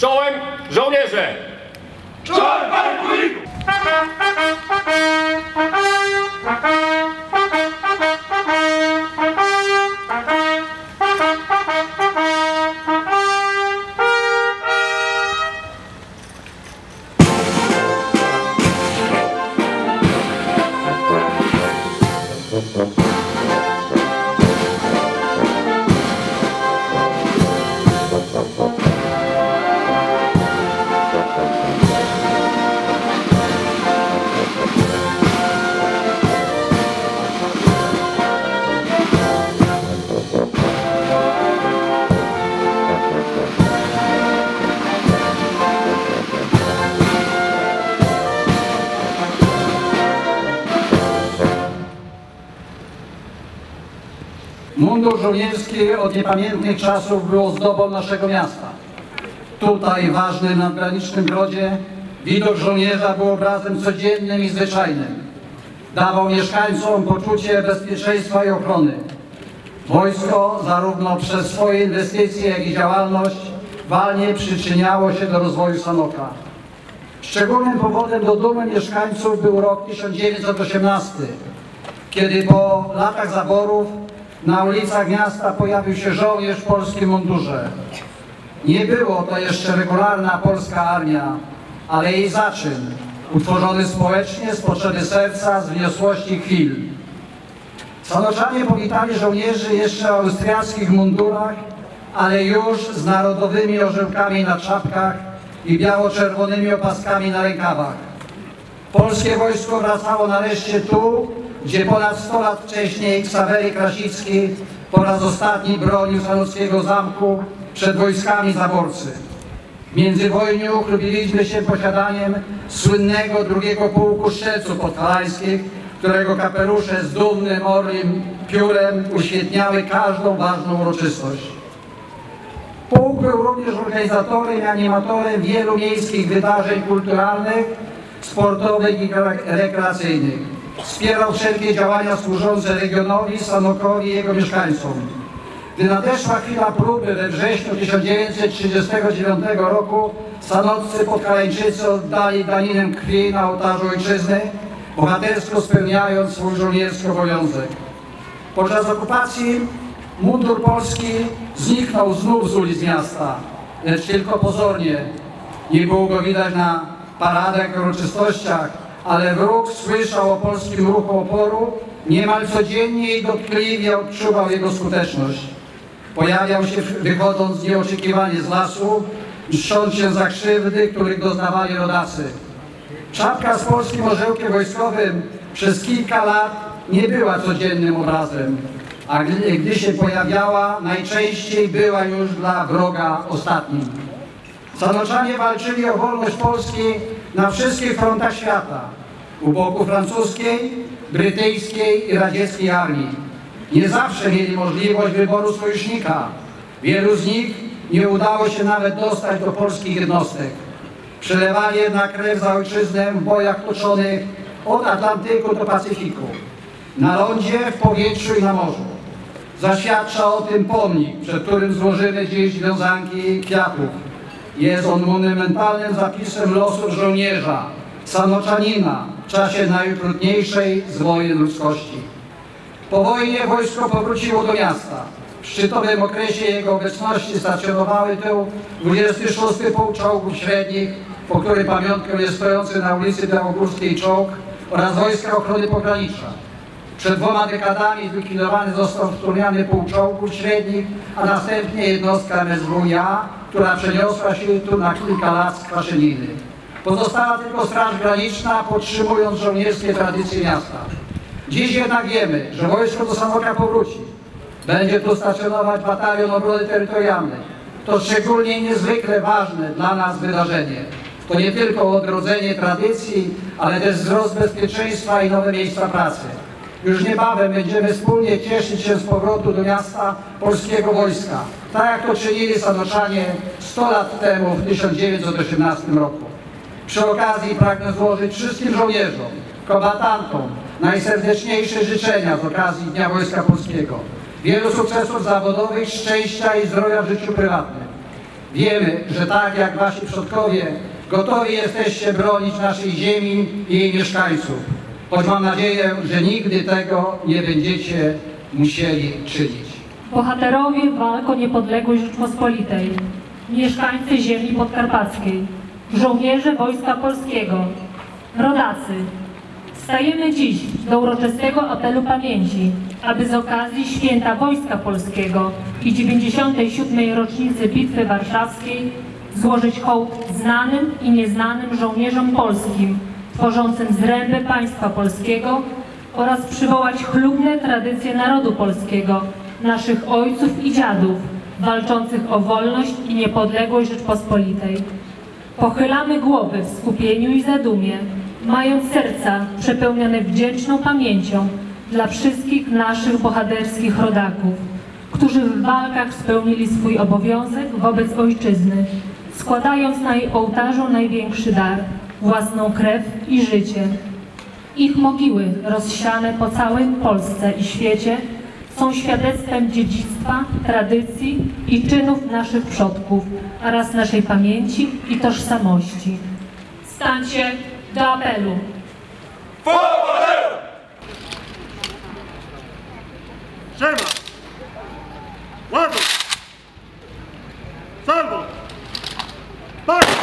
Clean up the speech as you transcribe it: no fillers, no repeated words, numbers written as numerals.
Czołem żołnierze! Czołem pułkowniku! Mundur żołnierski od niepamiętnych czasów był ozdobą naszego miasta. Tutaj, w ważnym nadgranicznym grodzie, widok żołnierza był obrazem codziennym i zwyczajnym. Dawał mieszkańcom poczucie bezpieczeństwa i ochrony. Wojsko, zarówno przez swoje inwestycje, jak i działalność, walnie przyczyniało się do rozwoju Sanoka. Szczególnym powodem do dumy mieszkańców był rok 1918, kiedy po latach zaborów na ulicach miasta pojawił się żołnierz w polskim mundurze. Nie było to jeszcze regularna polska armia, ale jej zaczyn, utworzony społecznie z potrzeby serca, z wniosłości chwil. Sanoczanie powitali żołnierzy jeszcze w austriackich mundurach, ale już z narodowymi orzełkami na czapkach i biało-czerwonymi opaskami na rękawach. Polskie wojsko wracało nareszcie tu, gdzie ponad 100 lat wcześniej Ksawery Krasicki po raz ostatni bronił sanockiego zamku przed wojskami zaborcy. W międzywojniu chlubiliśmy się posiadaniem słynnego drugiego pułku strzelców podhalańskich, którego kapelusze z dumnym orlim piórem uświetniały każdą ważną uroczystość. Pułk był również organizatorem i animatorem wielu miejskich wydarzeń kulturalnych, sportowych i rekreacyjnych. Wspierał wszelkie działania służące regionowi, Sanokowi i jego mieszkańcom. Gdy nadeszła chwila próby we wrześniu 1939 roku, sanoccy podhalańczycy oddali daninę krwi na ołtarzu ojczyzny, bohatersko spełniając swój żołnierski obowiązek. Podczas okupacji mundur polski zniknął znów z ulic miasta, lecz tylko pozornie. Nie było go widać na paradach i uroczystościach, ale wróg słyszał o polskim ruchu oporu, niemal codziennie i dotkliwie odczuwał jego skuteczność. Pojawiał się wychodząc nieoczekiwanie z lasu, mszcząc się za krzywdy, których doznawali rodacy. Czapka z polskim orzełkiem wojskowym przez kilka lat nie była codziennym obrazem, a gdy się pojawiała, najczęściej była już dla wroga ostatnim. Sanoczanie walczyli o wolność Polski na wszystkich frontach świata, u boku francuskiej, brytyjskiej i radzieckiej armii. Nie zawsze mieli możliwość wyboru sojusznika. Wielu z nich nie udało się nawet dostać do polskich jednostek. Przelewali jednak krew za ojczyznę w bojach toczonych od Atlantyku do Pacyfiku, na lądzie, w powietrzu i na morzu. Zaświadcza o tym pomnik, przed którym złożymy dziś wiązanki kwiatów. Jest on monumentalnym zapisem losu żołnierza, sanoczanina w czasie najokrutniejszej z wojen ludzkości. Po wojnie wojsko powróciło do miasta. W szczytowym okresie jego obecności stacjonowały tu 26. Pułk Czołgów Średnich, po którym pamiątką jest stojący na ulicy Białogórskiej czołg, oraz Wojska Ochrony Pogranicza. Przed 2 dekadami zlikwidowany został wspomniany Pułk Czołgów Średnich, a następnie jednostka MSWiA, która przeniosła się tu na kilka lat z Kwaszyniny. Pozostała tylko Straż Graniczna, podtrzymując żołnierskie tradycje miasta. Dziś jednak wiemy, że wojsko do Sanoka powróci. Będzie tu stacjonować Batalion Obrony Terytorialnej. To szczególnie niezwykle ważne dla nas wydarzenie. To nie tylko odrodzenie tradycji, ale też wzrost bezpieczeństwa i nowe miejsca pracy. Już niebawem będziemy wspólnie cieszyć się z powrotu do miasta polskiego wojska, tak jak to czynili sanoczanie 100 lat temu w 1918 roku. Przy okazji pragnę złożyć wszystkim żołnierzom, kombatantom najserdeczniejsze życzenia z okazji Dnia Wojska Polskiego. Wielu sukcesów zawodowych, szczęścia i zdrowia w życiu prywatnym. Wiemy, że tak jak wasi przodkowie, gotowi jesteście bronić naszej ziemi i jej mieszkańców. Choć mam nadzieję, że nigdy tego nie będziecie musieli czynić. Bohaterowie walk o niepodległość Rzeczpospolitej, mieszkańcy ziemi podkarpackiej, żołnierze Wojska Polskiego, rodacy, stajemy dziś do uroczystego apelu pamięci, aby z okazji Święta Wojska Polskiego i 97. rocznicy Bitwy Warszawskiej złożyć hołd znanym i nieznanym żołnierzom polskim, tworzącym zręby państwa polskiego oraz przywołać chlubne tradycje narodu polskiego, naszych ojców i dziadów, walczących o wolność i niepodległość Rzeczpospolitej. Pochylamy głowy w skupieniu i zadumie, mając serca przepełnione wdzięczną pamięcią dla wszystkich naszych bohaterskich rodaków, którzy w walkach spełnili swój obowiązek wobec ojczyzny, składając na jej ołtarzu największy dar – własną krew i życie. Ich mogiły rozsiane po całej Polsce i świecie są świadectwem dziedzictwa, tradycji i czynów naszych przodków oraz naszej pamięci i tożsamości. Stańcie do apelu. Bohaterów! Przerwa! Ładuj! Salwo! Patrz!